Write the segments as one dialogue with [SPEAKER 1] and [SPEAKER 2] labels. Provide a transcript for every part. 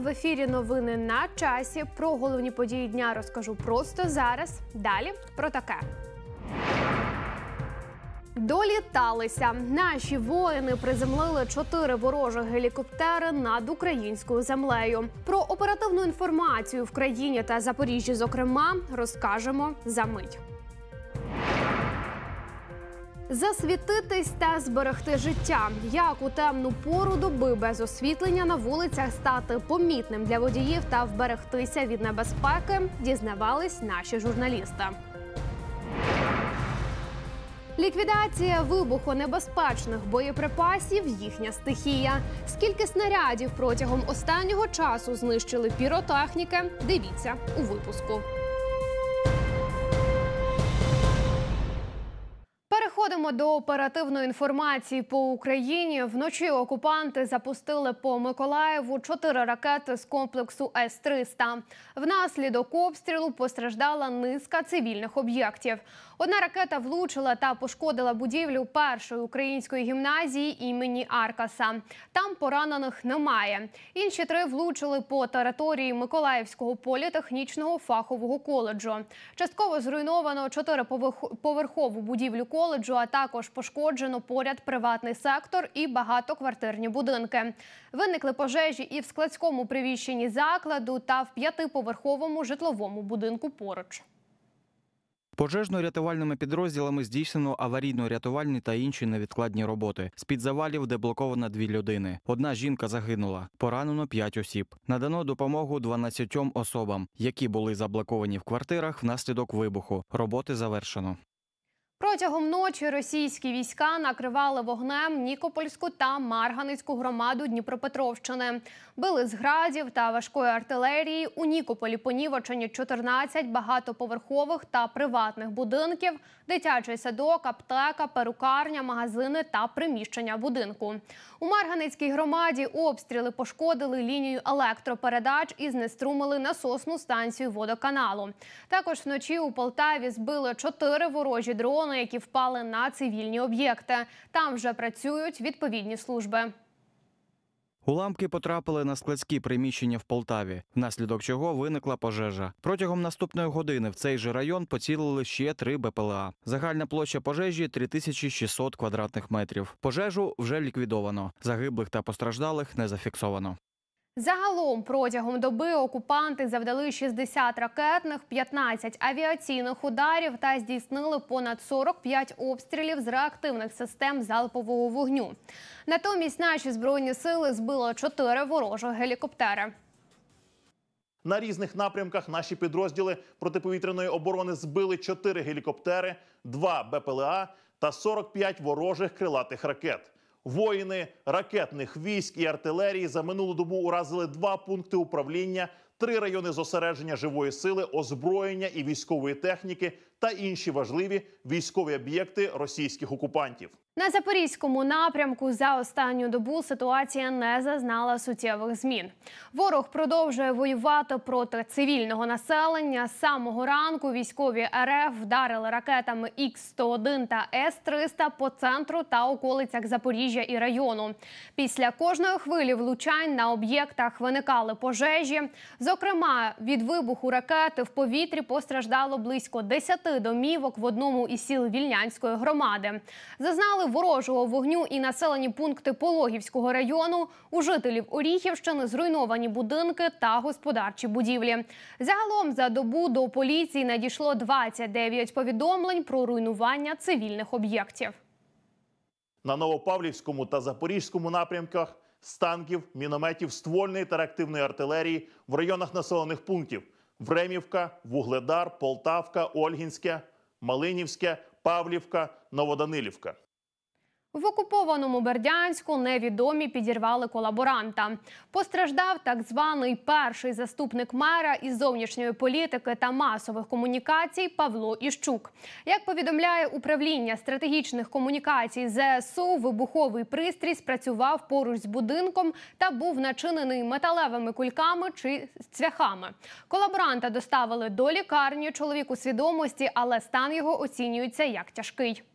[SPEAKER 1] В ефірі новини на часі. Про головні події дня розкажу просто зараз. Далі про таке. Доліталися. Наші воїни приземлили 4 ворожих гелікоптери над українською землею. Про оперативну інформацію в країні та Запоріжжі, зокрема, розкажемо за мить. Засвітитись та зберегти життя. Як у темну пору доби без освітлення на вулицях стати помітним для водіїв та вберегтися від небезпеки, дізнавались наші журналісти. Ліквідація вибухонебезпечних боєприпасів – їхня стихія. Скільки снарядів протягом останнього часу знищили піротехніки – дивіться у випуску. Переходимо до оперативної інформації по Україні. Вночі окупанти запустили по Миколаєву 4 ракети з комплексу С-300. Внаслідок обстрілу постраждала низка цивільних об'єктів. Одна ракета влучила та пошкодила будівлю першої української гімназії імені Аркаса. Там поранених немає. Інші 3 влучили по території Миколаївського політехнічного фахового коледжу. Частково зруйновано 4-поверхову будівлю коледжу, а також пошкоджено поряд приватний сектор і багатоквартирні будинки. Виникли пожежі і в складському приміщенні закладу та в 5-поверховому житловому будинку поруч.
[SPEAKER 2] Пожежно-рятувальними підрозділами здійснено аварійно-рятувальні та інші невідкладні роботи. З-під завалів деблоковано 2 людини. Одна жінка загинула. Поранено 5 осіб. Надано допомогу 12 особам, які були заблоковані в квартирах внаслідок вибуху. Роботи завершено.
[SPEAKER 1] Протягом ночі російські війська накривали вогнем Нікопольську та Марганецьку громаду Дніпропетровщини. Били з градів та важкої артилерії. У Нікополі понівечені 14 багатоповерхових та приватних будинків, дитячий садок, аптека, перукарня, магазини та приміщення будинку. У Марганецькій громаді обстріли пошкодили лінію електропередач і знеструмили насосну станцію водоканалу. Також вночі у Полтаві збили 4 ворожі дрони, які впали на цивільні об'єкти. Там вже працюють відповідні служби.
[SPEAKER 2] Уламки потрапили на складські приміщення в Полтаві, внаслідок чого виникла пожежа. Протягом наступної години в цей же район поцілили ще 3 БПЛА. Загальна площа пожежі – 3600 квадратних метрів. Пожежу вже ліквідовано. Загиблих та постраждалих не зафіксовано.
[SPEAKER 1] Загалом протягом доби окупанти завдали 60 ракетних, 15 авіаційних ударів та здійснили понад 45 обстрілів з реактивних систем залпового вогню. Натомість наші Збройні сили збили 4 ворожих гелікоптери.
[SPEAKER 3] На різних напрямках наші підрозділи протиповітряної оборони збили 4 гелікоптери, 2 БПЛА та 45 ворожих крилатих ракет. Воїни ракетних військ і артилерії за минулу добу уразили 2 пункти управління, 3 райони зосередження живої сили, озброєння і військової техніки та інші важливі військові об'єкти російських окупантів.
[SPEAKER 1] На Запорізькому напрямку за останню добу ситуація не зазнала суттєвих змін. Ворог продовжує воювати проти цивільного населення. З самого ранку військові РФ вдарили ракетами Х-101 та С-300 по центру та околицях Запоріжжя і району. Після кожної хвилі влучань на об'єктах виникали пожежі. Зокрема, від вибуху ракети в повітрі постраждало близько 10 домівок в одному із сіл Вільнянської громади. Зазнали ворожого вогню і населені пункти Пологівського району. У жителів Оріхівщини зруйновані будинки та господарчі будівлі. Загалом за добу до поліції надійшло 29 повідомлень про руйнування цивільних об'єктів.
[SPEAKER 3] На Новопавлівському та Запорізькому напрямках з танків, мінометів, ствольної та реактивної артилерії в районах населених пунктів Времівка, Вугледар, Полтавка, Ольгінське, Малинівське, Павлівка, Новоданилівка.
[SPEAKER 1] В окупованому Бердянську невідомі підірвали колаборанта. Постраждав так званий перший заступник мера із зовнішньої політики та масових комунікацій Павло Іщук. Як повідомляє управління стратегічних комунікацій ЗСУ, вибуховий пристрій спрацював поруч з будинком та був начинений металевими кульками чи цвяхами. Колаборанта доставили до лікарні, чоловік у свідомості, але стан його оцінюється як тяжкий.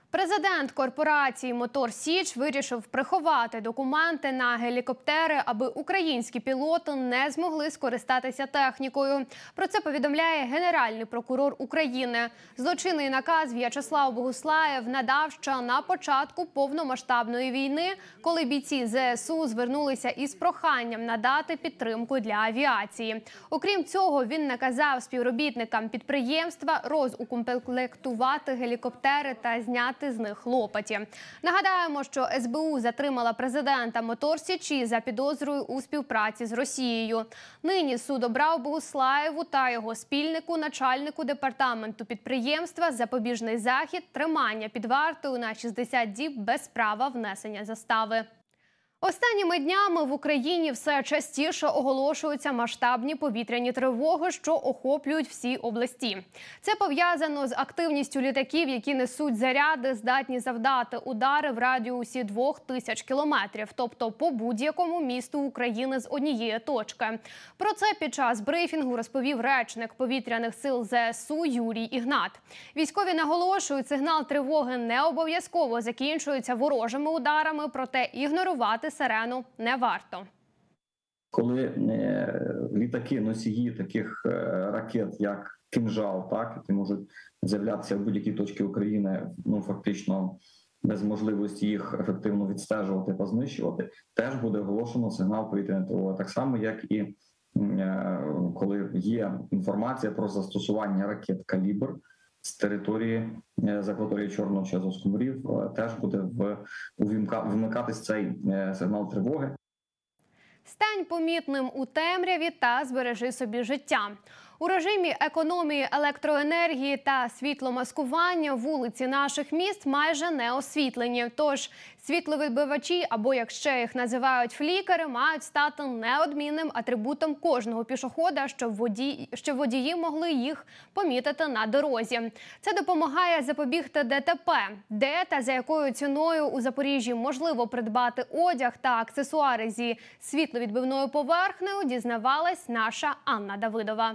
[SPEAKER 1] Президент корпорації «Мотор Січ» вирішив приховати документи на гелікоптери, аби українські пілоти не змогли скористатися технікою. Про це повідомляє Генеральний прокурор України. Злочинний наказ В'ячеслав Богуслаєв надав ще на початку повномасштабної війни, коли бійці ЗСУ звернулися із проханням надати підтримку для авіації. Окрім цього, він наказав співробітникам підприємства розукомплектувати гелікоптери та зняти з них лопаті. Нагадаємо, що СБУ затримала президента «Мотор Січі» за підозрою у співпраці з Росією. Нині суд обрав Богуслаєву та його спільнику, начальнику департаменту підприємства, запобіжний захід тримання під вартою на 60 діб без права внесення застави. Останніми днями в Україні все частіше оголошуються масштабні повітряні тривоги, що охоплюють всі області. Це пов'язано з активністю літаків, які несуть заряди, здатні завдати удари в радіусі 2000 кілометрів, тобто по будь-якому місту України з однієї точки. Про це під час брифінгу розповів речник повітряних сил ЗСУ Юрій Ігнат. Військові наголошують, сигнал тривоги не обов'язково закінчується ворожими ударами, проте ігнорувати сирену не варто.
[SPEAKER 4] Коли літаки, носії таких ракет, як «Кинжал», так, які можуть з'являтися в будь-якій точці України, фактично без можливості їх ефективно відстежувати та знищувати, теж буде оголошено сигнал повітряної тривоги. Так само, як і коли є інформація про застосування ракет «Калібр» з території, з акваторії Чорного чи Азовського морів, теж буде вмикатись цей сигнал тривоги.
[SPEAKER 1] Стань помітним у темряві та збережи собі життя. У режимі економії електроенергії та світломаскування вулиці наших міст майже не освітлені. Тож світловідбивачі, або як ще їх називають флікери, мають стати неодмінним атрибутом кожного пішохода, щоб водії могли їх помітити на дорозі. Це допомагає запобігти ДТП. Де та за якою ціною у Запоріжжі можливо придбати одяг та аксесуари зі світловідбивною поверхнею, дізнавалась наша Анна Давидова.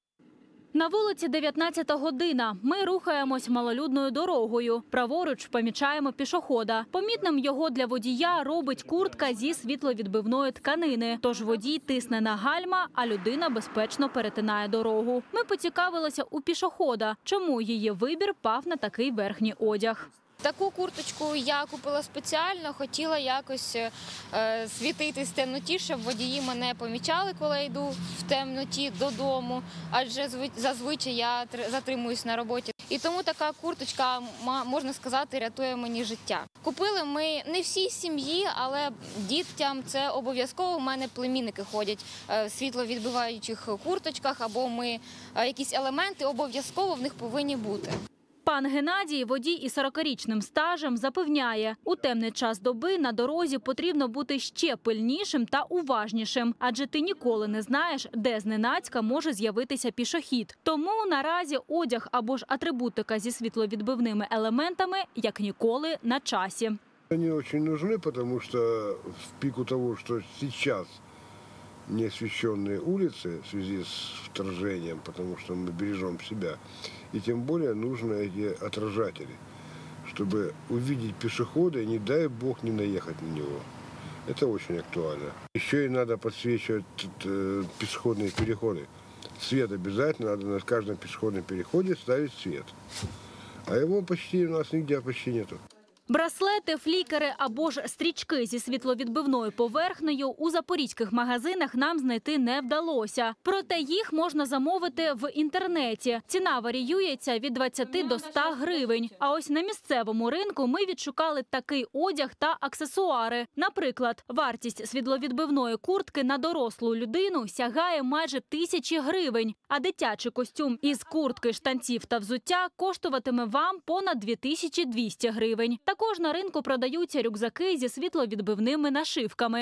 [SPEAKER 5] На вулиці 19-та година. Ми рухаємось малолюдною дорогою. Праворуч помічаємо пішохода. Помітним його для водія робить куртка зі світловідбивної тканини. Тож водій тисне на гальма, а людина безпечно перетинає дорогу. Ми поцікавилися у пішохода, чому її вибір пав на такий верхній одяг.
[SPEAKER 6] Таку курточку я купила спеціально, хотіла якось світитись в темноті, щоб водії мене помічали, коли я йду в темноті додому, адже зазвичай я затримуюсь на роботі. І тому така курточка, можна сказати, рятує мені життя. Купили ми не всій сім'ї, але дітям це обов'язково. У мене племінники ходять в світловідбиваючих курточках, або якісь елементи обов'язково в них повинні бути.
[SPEAKER 5] Пан Геннадій, водій із 40-річним стажем, запевняє, у темний час доби на дорозі потрібно бути ще пильнішим та уважнішим, адже ти ніколи не знаєш, де зненацька може з'явитися пішохід. Тому наразі одяг або ж атрибутика зі світловідбивними елементами як ніколи на часі.
[SPEAKER 7] Они очень нужны, потому что в пику того, что сейчас неосвещенные улицы в связи с вторжением, потому что мы бережем себя, и тем более нужны эти отражатели, чтобы увидеть пешехода и, не дай бог, не наехать на него. Это очень актуально. Еще и надо подсвечивать пешеходные переходы. Свет обязательно, надо на каждом пешеходном переходе ставить свет. А его почти у нас нигде почти нету.
[SPEAKER 5] Браслети, флікери або ж стрічки зі світловідбивною поверхнею у запорізьких магазинах нам знайти не вдалося. Проте їх можна замовити в інтернеті. Ціна варіюється від 20 до 100 гривень. А ось на місцевому ринку ми відшукали такий одяг та аксесуари. Наприклад, вартість світловідбивної куртки на дорослу людину сягає майже 1000 гривень. А дитячий костюм із куртки, штанців та взуття коштуватиме вам понад 2200 гривень. Також на ринку продаються рюкзаки зі світловідбивними нашивками.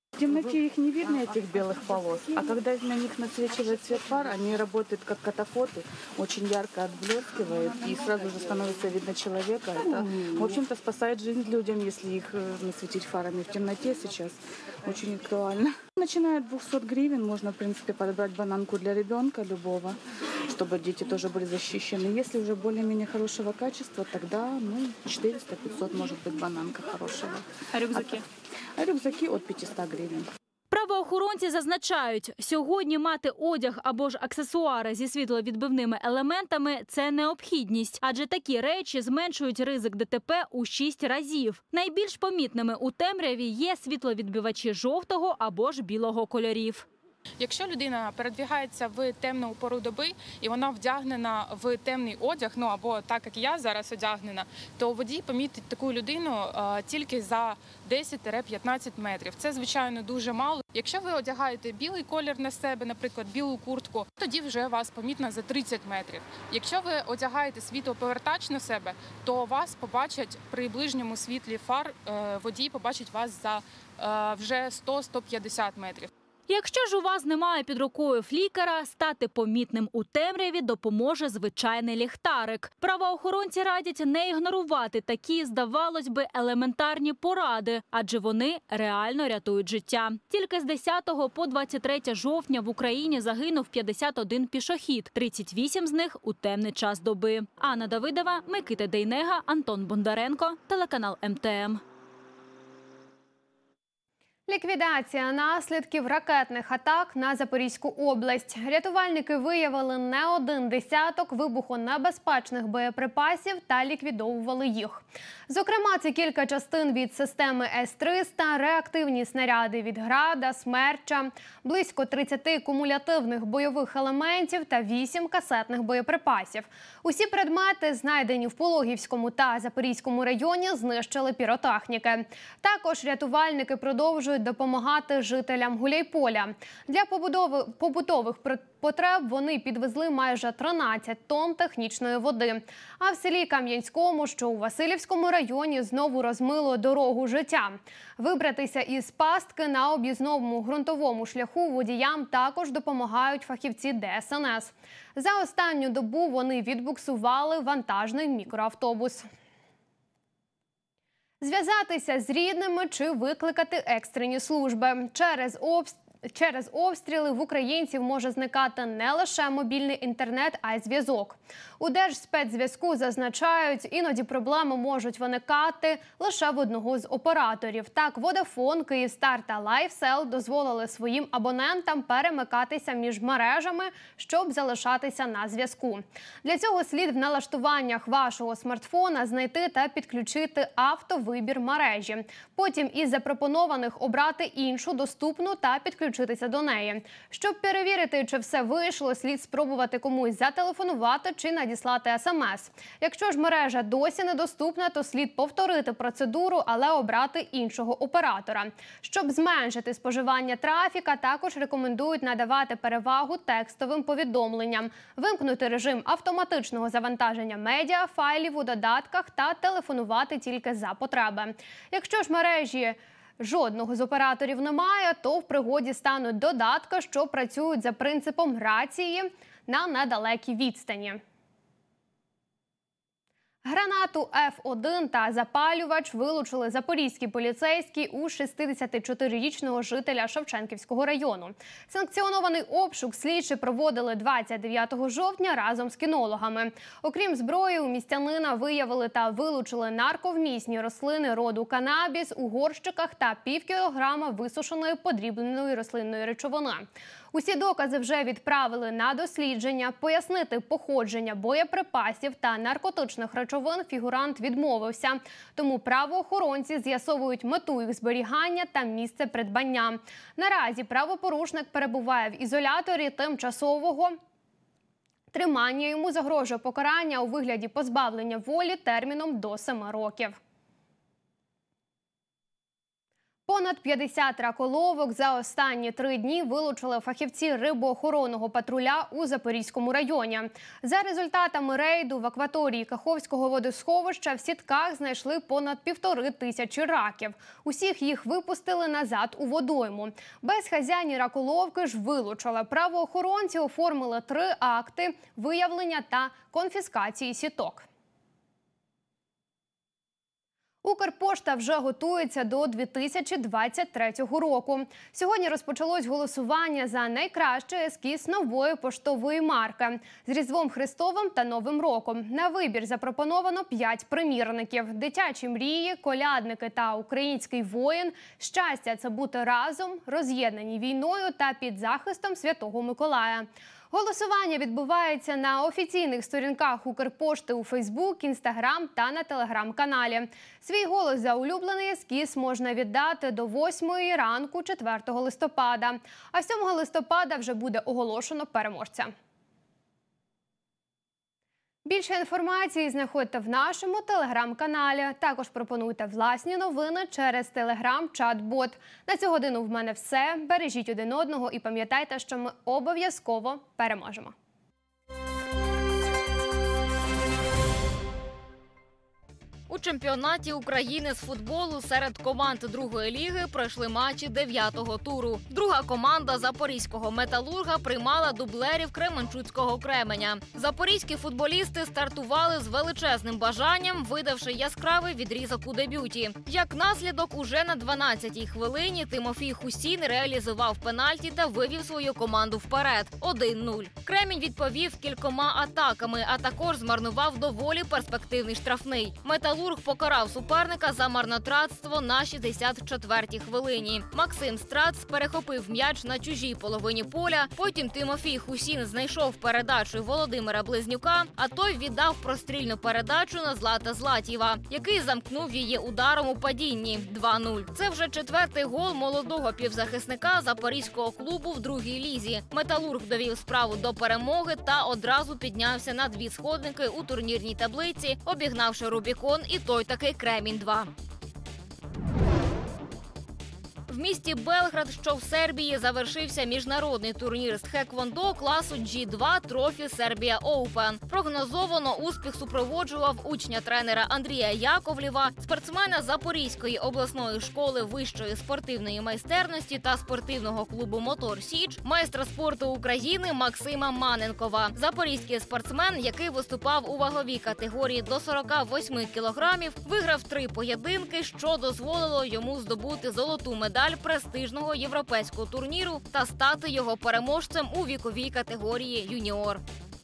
[SPEAKER 8] В темноте их не видно, этих белых полос, а когда на них насвечивает свет фар, они работают как катафоты, очень ярко отблескивают, и сразу же становится видно человека. Это, в общем-то, спасает жизнь людям, если их насветить фарами в темноте сейчас. Очень актуально. Начиная от 200 гривен можно, в принципе, подобрать бананку для ребенка любого, чтобы дети тоже были защищены. Если уже более-менее хорошего качества, тогда 400-500 может быть бананка хорошего.
[SPEAKER 5] А рюкзаки?
[SPEAKER 8] А рюкзаки от 500 гривень.
[SPEAKER 5] Правоохоронці зазначають, сьогодні мати одяг або ж аксесуари зі світловідбивними елементами – це необхідність, адже такі речі зменшують ризик ДТП у 6 разів. Найбільш помітними у темряві є світловідбивачі жовтого або ж білого кольорів.
[SPEAKER 9] Якщо людина передвігається в темну пору доби і вона вдягнена в темний одяг, або так, як я зараз одягнена, то водій помітить таку людину тільки за 10-15 метрів. Це, звичайно, дуже мало. Якщо ви одягаєте білий колір на себе, наприклад, білу куртку, тоді вже вас помітно за 30 метрів. Якщо ви одягаєте світлоповертач на себе, то вас побачать при ближньому світлі фар, водій побачить вас за вже 100-150 метрів.
[SPEAKER 5] Якщо ж у вас немає під рукою флікера, стати помітним у темряві допоможе звичайний ліхтарик. Правоохоронці радять не ігнорувати такі, здавалось би, елементарні поради, адже вони реально рятують життя. Тільки з 10 по 23 жовтня в Україні загинув 51 пішохід, 38 з них у темний час доби. Анна Давидова, Микита Дейнега, Антон Бондаренко, телеканал МТМ.
[SPEAKER 1] Ліквідація наслідків ракетних атак на Запорізьку область. Рятувальники виявили не один десяток вибухонебезпечних боєприпасів та ліквідовували їх. Зокрема, це кілька частин від системи С-300, реактивні снаряди від «Града», «Смерча», близько 30 кумулятивних бойових елементів та 8 касетних боєприпасів. Усі предмети, знайдені в Пологівському та Запорізькому районі, знищили піротехніки. Також рятувальники продовжують допомагати жителям Гуляйполя. Для побутових потреб вони підвезли майже 13 тонн технічної води. А в селі Кам'янському, що у Василівському районі, знову розмило дорогу життя. Вибратися із пастки на об'їзному ґрунтовому шляху водіям також допомагають фахівці ДСНС. За останню добу вони відбуксували вантажний мікроавтобус. Зв'язатися з рідними чи викликати екстрені служби. Через обстріли в українців може зникати не лише мобільний інтернет, а й зв'язок. У Держспецзв'язку зазначають, іноді проблеми можуть виникати лише в одного з операторів. Так, Vodafone, Kyivstar та LifeCell дозволили своїм абонентам перемикатися між мережами, щоб залишатися на зв'язку. Для цього слід в налаштуваннях вашого смартфона знайти та підключити автовибір мережі. Потім із запропонованих обрати іншу доступну та підключитися до неї. Щоб перевірити, чи все вийшло, слід спробувати комусь зателефонувати чи надіслати смс. Якщо ж мережа досі недоступна, то слід повторити процедуру, але обрати іншого оператора. Щоб зменшити споживання трафіка, також рекомендують надавати перевагу текстовим повідомленням, вимкнути режим автоматичного завантаження медіа, файлів у додатках та телефонувати тільки за потреби. Якщо ж мережі жодного з операторів немає, то в пригоді стануть додатки, що працюють за принципом рації на недалекій відстані. Гранату F1 та запалювач вилучили запорізькі поліцейські у 64-річного жителя Шевченківського району. Санкціонований обшук слідчі проводили 29 жовтня разом з кінологами. Окрім зброї, у містянина виявили та вилучили нарковмісні рослини роду канабіс у горщиках та пів кілограма висушеної подрібненої рослинної речовини. Усі докази вже відправили на дослідження. Пояснити походження боєприпасів та наркотичних речовин фігурант відмовився. Тому правоохоронці з'ясовують мету їх зберігання та місце придбання. Наразі правопорушник перебуває в ізоляторі тимчасового тримання. Йому загрожує покарання у вигляді позбавлення волі терміном до 7 років. Понад 50 раколовок за останні 3 дні вилучили фахівці рибоохоронного патруля у Запорізькому районі. За результатами рейду в акваторії Каховського водосховища в сітках знайшли понад 1500 раків. Усіх їх випустили назад у водойму. Безхазяйні раколовки ж вилучили. Правоохоронці оформили 3 акти виявлення та конфіскації сіток. Укрпошта вже готується до 2023 року. Сьогодні розпочалось голосування за найкращий ескіз нової поштової марки з Різдвом Христовим та Новим роком. На вибір запропоновано 5 примірників: дитячі мрії, колядники та український воїн, щастя – це бути разом, роз'єднані війною та під захистом Святого Миколая. Голосування відбувається на офіційних сторінках Укрпошти у Фейсбук, Інстаграм та на Телеграм-каналі. Свій голос за улюблений ескіз можна віддати до 8-ї ранку 4 листопада. А 7 листопада вже буде оголошено переможця. Більше інформації знаходьте в нашому Телеграм-каналі. Також пропонуйте власні новини через Телеграм-чат-бот. На цю годину в мене все. Бережіть один одного і пам'ятайте, що ми обов'язково переможемо.
[SPEAKER 10] У чемпіонаті України з футболу серед команд другої ліги пройшли матчі 9-го туру. Друга команда запорізького «Металурга» приймала дублерів кременчуцького «Кременя». Запорізькі футболісти стартували з величезним бажанням, видавши яскравий відрізок у дебюті. Як наслідок, уже на 12-й хвилині Тимофій Хусін реалізував пенальті та вивів свою команду вперед – 1-0. «Кремінь» відповів кількома атаками, а також змарнував доволі перспективний штрафний. «Металург» покарав суперника за марнотратство на 64-й хвилині. Максим Страц перехопив м'яч на чужій половині поля, потім Тимофій Хусін знайшов передачу Володимира Близнюка, а той віддав прострільну передачу на Злата Златєва, який замкнув її ударом у падінні – 2-0. Це вже 4-й гол молодого півзахисника запорізького клубу в другій лізі. «Металург» довів справу до перемоги та одразу піднявся на 2 сходинки у турнірній таблиці, обігнавши Рубікон і той таки Кремінь-2. В місті Белград, що в Сербії, завершився міжнародний турнір з тхеквондо класу G2 Трофі Сербія Оупен. Прогнозовано успіх супроводжував учня тренера Андрія Яковлєва, спортсмена Запорізької обласної школи вищої спортивної майстерності та спортивного клубу «Мотор Січ», майстра спорту України Максима Маненкова. Запорізький спортсмен, який виступав у ваговій категорії до 48 кілограмів, виграв 3 поєдинки, що дозволило йому здобути золоту медаль престижного європейського турніру та стати його переможцем у віковій категорії юніор.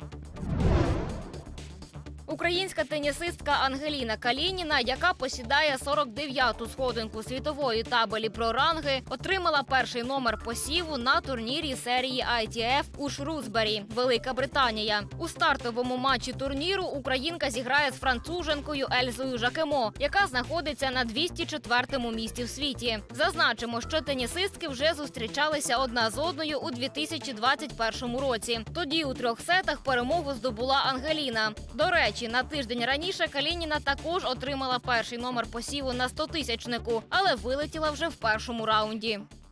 [SPEAKER 10] Українська тенісистка Ангеліна Калініна, яка посідає 49-ту сходинку світової табелі про ранги, отримала перший номер посіву на турнірі серії ITF у Шрусбері, Велика Британія. У стартовому матчі турніру українка зіграє з француженкою Ельзою Жакемо, яка знаходиться на 204-му місці в світі. Зазначимо, що тенісистки вже зустрічалися одна з одною у 2021 році. Тоді у 3 сетах перемогу здобула Ангеліна. До речі, на тиждень раніше Калініна також отримала перший номер посіву на 100-тисячнику, але вилетіла вже в першому раунді.